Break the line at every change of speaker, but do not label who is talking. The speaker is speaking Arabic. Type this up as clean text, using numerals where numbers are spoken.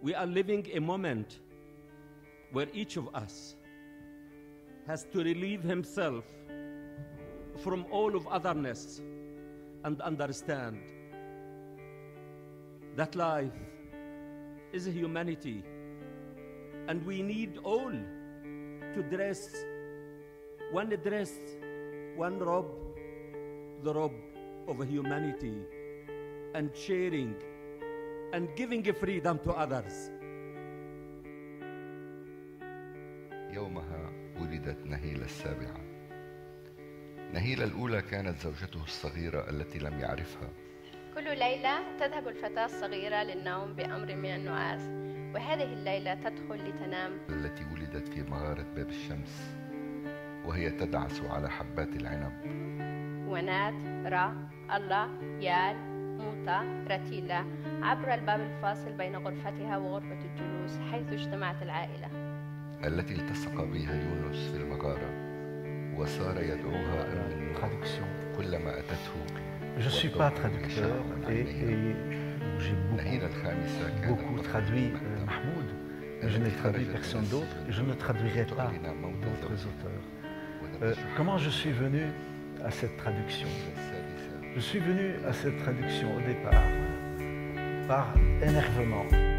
We are living a moment where each of us has to relieve himself from all of otherness and understand that life is humanity, and we need all to dress one robe, the robe of humanity, and sharing and giving freedom to others.
يومها ولدت نهيلة السابعة. نهيلة الأولى كانت زوجته الصغيرة التي لم يعرفها.
كل ليلة تذهب الفتاة الصغيرة للنوم بأمر من النعاس، وهذه الليلة تدخل لتنام.
التي ولدت في مغارة باب الشمس وهي تدعس على حبات العنب.
ونات، را، الله، يال، موتا، رتيلا عبر الباب الفاصل بين غرفتها وغرفة الجلوس حيث اجتمعت العائلة.
التي التصق بها يونس في المغارة وصار يدعوها أم النور كلما أتته.
Je ne suis pas traducteur et j'ai beaucoup traduit Mahmoud, mais je n'ai traduit personne d'autre et je ne traduirai pas d'autres auteurs. Comment je suis venu à cette traduction? Je suis venu à cette traduction au départ par énervement.